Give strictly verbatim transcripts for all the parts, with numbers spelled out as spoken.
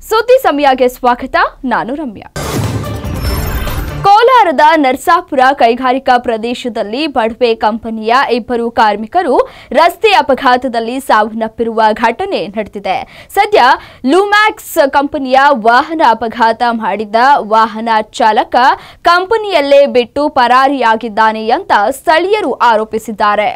ಸುದ್ದಿ ಸಮಯಕ್ಕೆ ಸ್ವಾಗತ. ನಾನು ರಮ್ಯಾ. ಕೋಲಾರದ ನರಸಾಪುರ ಕೈಗಾರಿಕಾ ಪ್ರದೇಶದಲ್ಲಿ ಬಡವೆ ಕಂಪನಿಯ ಇಬ್ಬರು ಕಾರ್ಮಿಕರು ರಸ್ತೆ ಅಪಘಾತದಲ್ಲಿ ಸಾವನ್ನಪ್ಪಿರುವ ಘಟನೆ ನಡೆದಿದೆ. ಸದ್ಯ ಲೂಮ್ಯಾಕ್ಸ್ ಕಂಪನಿಯ ವಾಹನ ಅಪಘಾತ ಮಾಡಿದ್ದ ವಾಹನ ಚಾಲಕ ಕಂಪನಿಯಲ್ಲೇ ಬಿಟ್ಟು ಪರಾರಿಯಾಗಿದ್ದಾನೆ ಅಂತ ಸ್ಥಳೀಯರು ಆರೋಪಿಸಿದ್ದಾರೆ.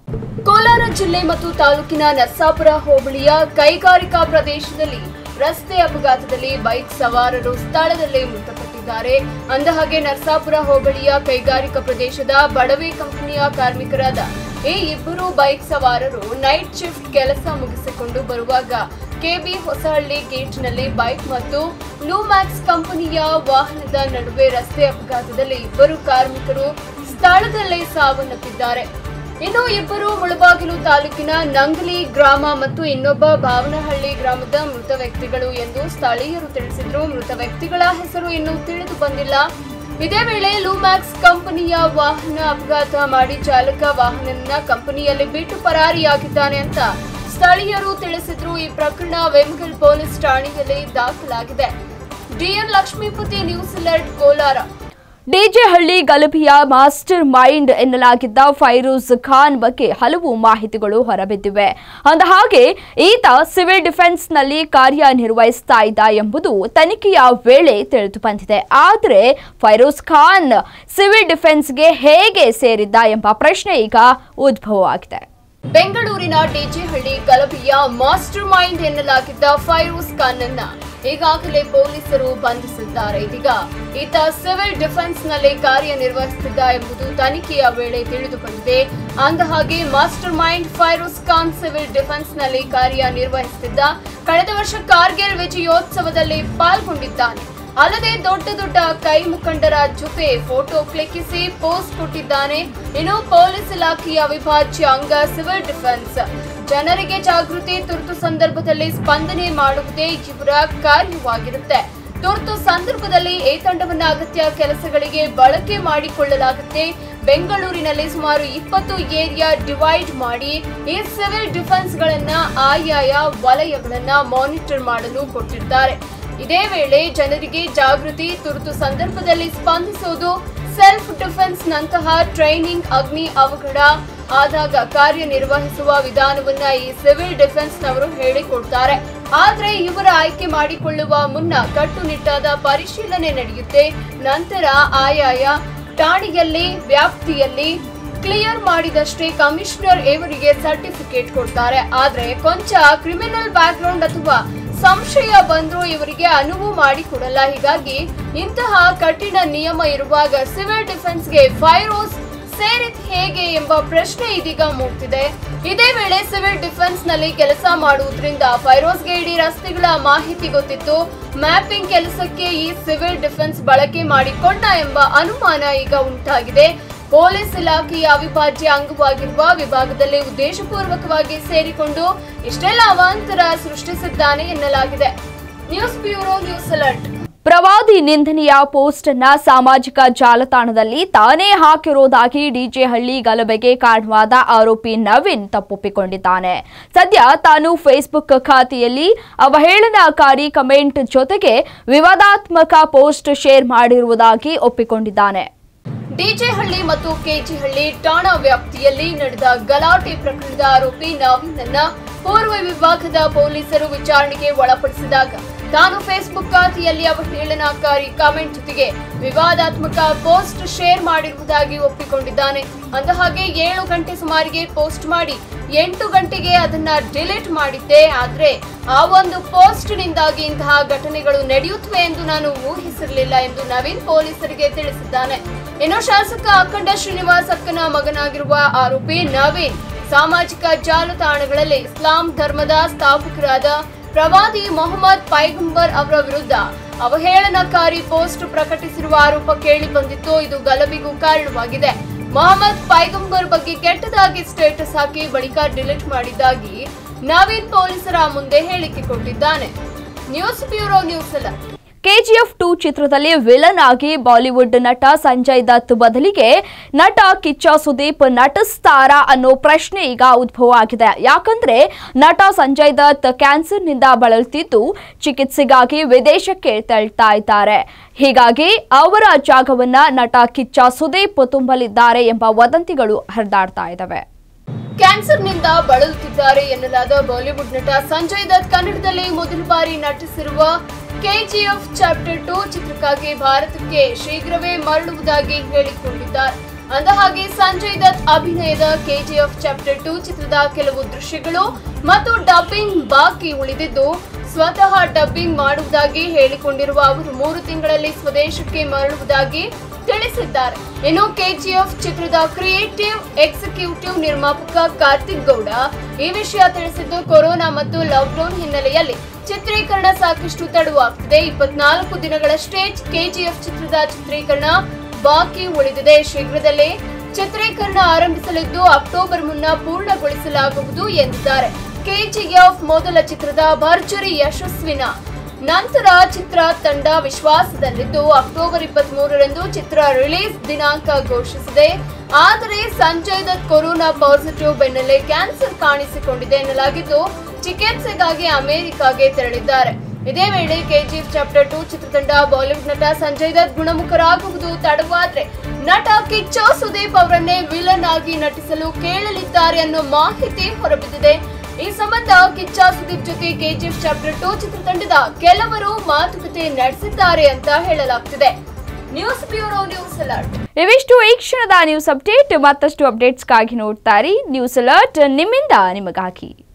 ಕೋಲಾರ ಜಿಲ್ಲೆ ಮತ್ತು ತಾಲೂಕಿನ ನರಸಾಪುರ ಹೋಬಳಿಯ ಕೈಗಾರಿಕಾ ಪ್ರದೇಶದಲ್ಲಿ ರಸ್ತೆ ಅಪಘಾತದಲ್ಲಿ ಬೈಕ್ ಸವಾರರು ಸ್ಥಳದಲ್ಲೇ ಮೃತಪಟ್ಟಿದ್ದಾರೆ. ಅಂದಹಾಗೆ ನರಸಾಪುರ ಹೋಬಳಿಯ ಕೈಗಾರಿಕಾ ಪ್ರದೇಶದ ಬಡವೆ ಕಂಪನಿಯ ಕಾರ್ಮಿಕರಾದ ಈ ಇಬ್ಬರು ಬೈಕ್ ಸವಾರರು ನೈಟ್ ಶಿಫ್ಟ್ ಕೆಲಸ ಮುಗಿಸಿಕೊಂಡು ಬರುವಾಗ ಕೆಬಿ ಹೊಸಹಳ್ಳಿ ಗೇಟ್ನಲ್ಲಿ ಬೈಕ್ ಮತ್ತು ಲೂಮ್ಯಾಕ್ಸ್ ಕಂಪನಿಯ ವಾಹನದ ನಡುವೆ ರಸ್ತೆ ಅಪಘಾತದಲ್ಲಿ ಇಬ್ಬರು ಕಾರ್ಮಿಕರು ಸ್ಥಳದಲ್ಲೇ ಸಾವನ್ನಪ್ಪಿದ್ದಾರೆ. ಇನ್ನು ಇಬ್ಬರು ಮುಳಬಾಗಿಲು ತಾಲೂಕಿನ ನಂಗಲಿ ಗ್ರಾಮ ಮತ್ತು ಇನ್ನೊಬ್ಬ ಭಾವನಹಳ್ಳಿ ಗ್ರಾಮದ ಮೃತ ವ್ಯಕ್ತಿಗಳು ಎಂದು ಸ್ಥಳೀಯರು ತಿಳಿಸಿದ್ರು. ಮೃತ ವ್ಯಕ್ತಿಗಳ ಹೆಸರು ಇನ್ನೂ ತಿಳಿದು ಬಂದಿಲ್ಲ. ಇದೇ ವೇಳೆ ಲೂಮ್ಯಾಕ್ಸ್ ಕಂಪನಿಯ ವಾಹನ ಅಪಘಾತ ಮಾಡಿ ಚಾಲಕ ವಾಹನವನ್ನ ಕಂಪನಿಯಲ್ಲಿ ಬಿಟ್ಟು ಪರಾರಿಯಾಗಿದ್ದಾನೆ ಅಂತ ಸ್ಥಳೀಯರು ತಿಳಿಸಿದ್ರು. ಈ ಪ್ರಕರಣ ವೆಮ್ಗಲ್ ಪೊಲೀಸ್ ಠಾಣೆಯಲ್ಲಿ ದಾಖಲಾಗಿದೆ. DN Lakshmipati, news alert, Kolar. DJ Halli ಗಲಭೆಯ ಮಾಸ್ಟರ್ ಮೈಂಡ್ ಎನ್ನಲಾಗಿದ್ದ ಫೈರೋಜ್ ಖಾನ್ ಬಗ್ಗೆ ಹಲವು ಮಾಹಿತಿಗಳು ಹೊರಬಿದ್ದಿವೆ. ಅಂದಹಾಗೆ ಈತ ಸಿವಿಲ್ ಡಿಫೆನ್ಸ್ನಲ್ಲಿ ಕಾರ್ಯನಿರ್ವಹಿಸ್ತಾ ಇದ್ದ ಎಂಬುದು ತನಿಖೆಯ ವೇಳೆ ತಿಳಿದು ಬಂದಿದೆ. ಆದರೆ ಫೈರೋಜ್ ಖಾನ್ ಸಿವಿಲ್ ಡಿಫೆನ್ಸ್ಗೆ ಹೇಗೆ ಸೇರಿದ್ದ ಎಂಬ ಪ್ರಶ್ನೆ ಈಗ ಉದ್ಭವವಾಗಿದೆ. ಬೆಂಗಳೂರಿನ ಡಿಜೆಹಳ್ಳಿ ಗಲಭೆಯ ಮಾಸ್ಟರ್ ಮೈಂಡ್ ಎನ್ನಲಾಗಿದ್ದ ಫೈರೋಜ್ ಖಾನ್ ಅನ್ನ ಈಗಾಗಲೇ ಪೊಲೀಸರು ಬಂಧಿಸಿದ್ದಾರೆ. ಇದೀಗ ಈತ ಸಿವಿಲ್ ಡಿಫೆನ್ಸ್ ನಲ್ಲಿ ಕಾರ್ಯನಿರ್ವಹಿಸುತ್ತಿದ್ದ ಎಂಬುದು ತನಿಖೆಯ ವೇಳೆ ತಿಳಿದು ಬಂದಿದೆ. ಅಂದಹಾಗೆ master mind Firoz Khan civil defence ನಲ್ಲಿ ಕಾರ್ಯನಿರ್ವಹಿಸುತ್ತಿದ್ದ. ಕಳೆದ ವರ್ಷ ಕಾರ್ಗಿಲ್ ವಿಜಯೋತ್ಸವದಲ್ಲಿ ಪಾಲ್ಗೊಂಡಿದ್ದಾನೆ. ಅಲ್ಲದೆ ದೊಡ್ಡ ದೊಡ್ಡ ಕೈ ಮುಖಂಡರ ಜೊತೆ ಫೋಟೋ ಕ್ಲಿಕ್ಕಿಸಿ ಪೋಸ್ಟ್ ಕೊಟ್ಟಿದ್ದಾನೆ. ಇನ್ನು ಪೊಲೀಸ್ ಇಲಾಖೆಯ ಅವಿಭಾಜ್ಯ ಅಂಗ ಸಿವಿಲ್ ಡಿಫೆನ್ಸ್. ಜನರಿಗೆ ಜಾಗೃತಿ, ತುರ್ತು ಸಂದರ್ಭದಲ್ಲಿ ಸ್ಪಂದನೆ ಮಾಡುವುದೇ ಇವರ ಕಾರ್ಯವಾಗಿರುತ್ತೆ. ತುರ್ತು ಸಂದರ್ಭದಲ್ಲಿ ಈ ತಂಡವನ್ನ ಅಗತ್ಯ ಕೆಲಸಗಳಿಗೆ ಬಳಕೆ ಮಾಡಿಕೊಳ್ಳಲಾಗುತ್ತೆ. ಬೆಂಗಳೂರಿನಲ್ಲಿ ಸುಮಾರು ಇಪ್ಪತ್ತು ಏರಿಯಾ ಡಿವೈಡ್ ಮಾಡಿ ಈ ಸಿವಿಲ್ ಡಿಫೆನ್ಸ್ ಗಳನ್ನ ಆಯಾಯ ವಲಯಗಳನ್ನ ಮಾನಿಟರ್ ಮಾಡಲು ಕೊಟ್ಟಿದ್ದಾರೆ. ಇದೇ ವೇಳೆ ಜನರಿಗೆ ಜಾಗೃತಿ, ತುರ್ತು ಸಂದರ್ಭದಲ್ಲಿ ಸ್ಪಂದಿಸುವುದು, ಸೆಲ್ಫ್ ಡಿಫೆನ್ಸ್ ನಂತಹ ಟ್ರೈನಿಂಗ್, ಅಗ್ನಿ ಅವಘಡ ಆದಾಗ ಕಾರ್ಯನಿರ್ವಹಿಸುವ ವಿಧಾನವನ್ನ ಈ ಸಿವಿಲ್ ಡಿಫೆನ್ಸ್ ನವರು ಹೇಳಿಕೊಡ್ತಾರೆ. ಆದ್ರೆ ಇವರ ಆಯ್ಕೆ ಮಾಡಿಕೊಳ್ಳುವ ಮುನ್ನ ಕಟ್ಟುನಿಟ್ಟಾದ ಪರಿಶೀಲನೆ ನಡೆಯುತ್ತೆ. ನಂತರ ಆಯಾಯ ಠಾಣೆಯಲ್ಲಿ ವ್ಯಾಪ್ತಿಯಲ್ಲಿ ಕ್ಲಿಯರ್ ಮಾಡಿದಷ್ಟೇ ಕಮಿಷನರ್ ಇವರಿಗೆ ಸರ್ಟಿಫಿಕೇಟ್ ಕೊಡ್ತಾರೆ. ಆದ್ರೆ ಕೊಂಚ ಕ್ರಿಮಿನಲ್ ಬ್ಯಾಕ್ ಗ್ರೌಂಡ್ ಅಥವಾ ಸಂಶಯ ಬಂದ್ರೂ ಇವರಿಗೆ ಅನುವು ಮಾಡಿಕೊಡಲ್ಲ. ಹೀಗಾಗಿ ಇಂತಹ ಕಠಿಣ ನಿಯಮ ಇರುವಾಗ ಸಿವಿಲ್ ಡಿಫೆನ್ಸ್ಗೆ ಫೈರೋಜ್ ಸೇರಿದ್ ಹೇಗೆ ಎಂಬ ಪ್ರಶ್ನೆ ಇದೀಗ ಮೂಡ್ತಿದೆ. ಇದೇ ವೇಳೆ ಸಿವಿಲ್ ಡಿಫೆನ್ಸ್ ನಲ್ಲಿ ಕೆಲಸ ಮಾಡುವುದರಿಂದ ಫೈರೋಜ್ಗೆ ಇಡೀ ರಸ್ತೆಗಳ ಮಾಹಿತಿ ಗೊತ್ತಿತ್ತು. ಮ್ಯಾಪಿಂಗ್ ಕೆಲಸಕ್ಕೆ ಈ ಸಿವಿಲ್ ಡಿಫೆನ್ಸ್ ಬಳಕೆ ಮಾಡಿಕೊಂಡ ಎಂಬ ಅನುಮಾನ ಈಗ ಉಂಟಾಗಿದೆ. ಪೊಲೀಸ್ ಇಲಾಖೆಯ ಅವಿಭಾಜ್ಯ ಅಂಗವಾಗಿರುವ ವಿಭಾಗದಲ್ಲಿ ಉದ್ದೇಶಪೂರ್ವಕವಾಗಿ ಸೇರಿಕೊಂಡು ಇಷ್ಟೆಲ್ಲ ಅವಾಂತರ ಸೃಷ್ಟಿಸಿದ್ದಾನೆ ಎನ್ನಲಾಗಿದೆ. News bureau, news alert. ಪ್ರವಾದಿ ನಿಂದನೆಯ ಪೋಸ್ಟ್ ಅನ್ನ ಸಾಮಾಜಿಕ ಜಾಲತಾಣದಲ್ಲಿ ತಾನೇ ಹಾಕಿರುವುದಾಗಿ ಡಿಜೆಹಳ್ಳಿ ಗಲಭೆಗೆ ಕಾರಣವಾದ ಆರೋಪಿ ನವೀನ್ ತಪ್ಪೊಪ್ಪಿಕೊಂಡಿದ್ದಾನೆ. ಸದ್ಯ ತಾನು ಫೇಸ್ಬುಕ್ ಖಾತೆಯಲ್ಲಿ ಅವಹೇಳನಕಾರಿ ಕಮೆಂಟ್ ಜೊತೆಗೆ ವಿವಾದಾತ್ಮಕ ಪೋಸ್ಟ್ ಶೇರ್ ಮಾಡಿರುವುದಾಗಿ ಒಪ್ಪಿಕೊಂಡಿದ್ದಾನೆ. ಡಿಜೆಹಳ್ಳಿ ಮತ್ತು ಕೆಜಿಹಳ್ಳಿ ಠಾಣಾ ವ್ಯಾಪ್ತಿಯಲ್ಲಿ ನಡೆದ ಗಲಾಟೆ ಪ್ರಕರಣದ ಆರೋಪಿ ನವೀನನ್ನ ಪೂರ್ವ ವಿಭಾಗದ ಪೊಲೀಸರು ವಿಚಾರಣೆಗೆ ಒಳಪಡಿಸಿದಾಗ ತಾನು ಫೇಸ್ಬುಕ್ ಖಾತೆಯಲ್ಲಿ ಅವಹೇಳನಕಾರಿ ಕಾಮೆಂಟ್ ಜೊತೆಗೆ ವಿವಾದಾತ್ಮಕ ಪೋಸ್ಟ್ ಶೇರ್ ಮಾಡಿರುವುದಾಗಿ ಒಪ್ಪಿಕೊಂಡಿದ್ದಾನೆ. ಅಂದಹಾಗೆ ಏಳು ಗಂಟೆ ಸುಮಾರಿಗೆ ಪೋಸ್ಟ್ ಮಾಡಿ ಎಂಟು ಗಂಟೆಗೆ ಅದನ್ನ ಡಿಲೀಟ್ ಮಾಡಿದ್ದೆ. ಆದ್ರೆ ಆ ಒಂದು ಪೋಸ್ಟ್ ನಿಂದಾಗಿ ಇಂತಹ ಘಟನೆಗಳು ನಡೆಯುತ್ತವೆ ಎಂದು ನಾನು ಊಹಿಸಿರಲಿಲ್ಲ ಎಂದು ನವೀನ್ ಪೊಲೀಸರಿಗೆ ತಿಳಿಸಿದ್ದಾನೆ. ಇನ್ನು ಶಾಸಕ ಅಖಂಡ ಶ್ರೀನಿವಾಸ್ ಅಕ್ಕನ ಮಗನಾಗಿರುವ ಆರೋಪಿ ನವೀನ್ ಸಾಮಾಜಿಕ ಜಾಲತಾಣಗಳಲ್ಲಿ ಇಸ್ಲಾಂ ಧರ್ಮದ ಸ್ಥಾಪಕರಾದ ಪ್ರವಾದಿ ಮೊಹಮ್ಮದ್ ಪೈಗಂಬರ್ ಅವರ ವಿರುದ್ಧ ಅವಹೇಳನಕಾರಿ ಪೋಸ್ಟ್ ಪ್ರಕಟಿಸಿರುವ ಆರೋಪ ಕೇಳಿ ಬಂದಿತ್ತು. ಇದು ಗಲಭೆಗೂ ಕಾರಣವಾಗಿದೆ. ಮೊಹಮ್ಮದ್ ಪೈಗಂಬರ್ ಬಗ್ಗೆ ಕೆಟ್ಟದಾಗಿ ಸ್ಟೇಟಸ್ ಹಾಕಿ ಬಳಿಕ ಡಿಲೀಟ್ ಮಾಡಿದ್ದಾಗಿ ನವೀನ್ ಪೊಲೀಸರ ಮುಂದೆ ಹೇಳಿಕೆ ಕೊಟ್ಟಿದ್ದಾನೆ. News bureau, news alert. KGF two ಚಿತ್ರದಲ್ಲಿ ವಿಲನ್ ಆಗಿ ಬಾಲಿವುಡ್ ನಟ ಸಂಜಯ್ ದತ್ ಬದಲಿಗೆ ನಟ ಕಿಚ್ಚ ಸುದೀಪ್ ನಟಿಸ್ತಾರಾ ಅನ್ನೋ ಪ್ರಶ್ನೆ ಈಗ ಉದ್ಭವ ಆಗಿದೆ. ಯಾಕಂದ್ರೆ ನಟ ಸಂಜಯ್ ದತ್ ಕ್ಯಾನ್ಸರ್ನಿಂದ ಬಳಲುತ್ತಿದ್ದು ಚಿಕಿತ್ಸೆಗಾಗಿ ವಿದೇಶಕ್ಕೆ ತೆರಳ್ತಾ ಇದ್ದಾರೆ. ಹೀಗಾಗಿ ಅವರ ಜಾಗವನ್ನ ನಟ ಕಿಚ್ಚ ಸುದೀಪ್ ತುಂಬಲಿದ್ದಾರೆ ಎಂಬ ವದಂತಿಗಳು ಹರಿದಾಡ್ತಾ ಇದ್ದಾವೆ. ಕ್ಯಾನ್ಸರ್ನಿಂದ ಬಳಲುತ್ತಿದ್ದಾರೆ ಎನ್ನಲಾದ ಬಾಲಿವುಡ್ ನಟ ಸಂಜಯ್ ದತ್ ಕನ್ನಡದಲ್ಲಿ ಮೊದಲ ಬಾರಿ ನಟಿಸಿರುವ ಕೆಜಿಎಫ್ ಚಾಪ್ಟರ್ ಟೂ ಚಿತ್ರಕ್ಕಾಗಿ ಭಾರತಕ್ಕೆ ಶೀಘ್ರವೇ ಮರಳುವುದಾಗಿ ಹೇಳಿಕೊಂಡಿದ್ದಾರೆ. ಅಂದಹಾಗೆ ಸಂಜಯ್ ದತ್ ಅಭಿನಯದ ಕೆಜಿಎಫ್ ಚಾಪ್ಟರ್ ಟೂ ಚಿತ್ರದ ಕೆಲವು ದೃಶ್ಯಗಳು ಮತ್ತು ಡಬ್ಬಿಂಗ್ ಬಾಕಿ ಉಳಿದಿದ್ದು ಸ್ವತಃ ಡಬ್ಬಿಂಗ್ ಮಾಡುವುದಾಗಿ ಹೇಳಿಕೊಂಡಿರುವ ಅವರು ಮೂರು ತಿಂಗಳಲ್ಲಿ ಸ್ವದೇಶಕ್ಕೆ ಮರಳುವುದಾಗಿ ತಿಳಿಸಿದ್ದಾರೆ. ಇನ್ನು ಕೆಜಿಎಫ್ ಚಿತ್ರದ ಕ್ರಿಯೇಟಿವ್ ಎಕ್ಸಿಕ್ಯೂಟಿವ್ ನಿರ್ಮಾಪಕ ಕಾರ್ತಿಕ್ ಗೌಡ ಈ ವಿಷಯ ತಿಳಿಸಿದ್ದು, ಕೊರೋನಾ ಮತ್ತು ಲಾಕ್ಡೌನ್ ಹಿನ್ನೆಲೆಯಲ್ಲಿ ಚಿತ್ರೀಕರಣ ಸಾಕಷ್ಟು ತಡವಾಗ್ತಿದೆ. ಇಪ್ಪತ್ನಾಲ್ಕು ದಿನಗಳಷ್ಟೇ ಕೆಜಿಎಫ್ ಚಿತ್ರದ ಚಿತ್ರೀಕರಣ ಬಾಕಿ ಉಳಿದಿದೆ. ಶೀಘ್ರದಲ್ಲೇ ಚಿತ್ರೀಕರಣ ಆರಂಭಿಸಲಿದ್ದು ಅಕ್ಟೋಬರ್ ಮುನ್ನ ಪೂರ್ಣಗೊಳಿಸಲಾಗುವುದು ಎಂದಿದ್ದಾರೆ. ಕೆಜಿಎಫ್ ಮೊದಲ ಚಿತ್ರದ ಭರ್ಜರಿ ಯಶಸ್ವಿನ ನಂತರ ಚಿತ್ರ ತಂಡ ವಿಶ್ವಾಸದಲ್ಲಿದ್ದು ಅಕ್ಟೋಬರ್ ಇಪ್ಪತ್ತ್ ಮೂರರಂದು ಚಿತ್ರ ರಿಲೀಸ್ ದಿನಾಂಕ ಘೋಷಿಸಿದೆ. ಆದರೆ ಸಂಜಯ್ ದತ್ ಕೊರೋನಾ ಪಾಸಿಟಿವ್ ಬೆನ್ನಲ್ಲೇ ಕ್ಯಾನ್ಸರ್ ಕಾಣಿಸಿಕೊಂಡಿದೆ ಎನ್ನಲಾಗಿದ್ದು ಚಿಕಿತ್ಸೆಗಾಗಿ ಅಮೆರಿಕಾಗೆ ತೆರಳಿದ್ದಾರೆ. ಇದೇ ವೇಳೆ ಕೆಜಿಎಫ್ ಚಾಪ್ಟರ್ ಟೂ ಚಿತ್ರತಂಡ ಬಾಲಿವುಡ್ ನಟ ಸಂಜಯ್ ದತ್ ಗುಣಮುಖರಾಗುವುದು ತಡವಾದ್ರೆ ನಟ ಕಿಚ್ಚ ಸುದೀಪ್ ಅವರನ್ನೇ ವಿಲನ್ ಆಗಿ ನಟಿಸಲು ಕೇಳಲಿದ್ದಾರೆ ಅನ್ನೋ ಮಾಹಿತಿ ಹೊರಬಿದ್ದಿದೆ. ಈ ಸಂಬಂಧ ಕಿಚ್ಚ ಸುದೀಪ್ ಜೊತೆ ಕೆಜಿಎಫ್ ಚಾಪ್ಟರ್ ಟೂ ಚಿತ್ರತಂಡದ ಕೆಲವರು ಮಾತುಕತೆ ನಡೆಸಿದ್ದಾರೆ ಅಂತ ಹೇಳಲಾಗ್ತಿದೆ. News bureau news alert. ಇವಿಷ್ಟು ಈ ಕ್ಷಣದ ನ್ಯೂಸ್ ಅಪ್ಡೇಟ್. ಮತ್ತಷ್ಟು ಅಪ್ಡೇಟ್ಸ್ಗಾಗಿ ನೋಡ್ತಾ ಇರಿ ನ್ಯೂಸ್ ಅಲರ್ಟ್, ನಿಮ್ಮಿಂದ ನಿಮಗಾಗಿ.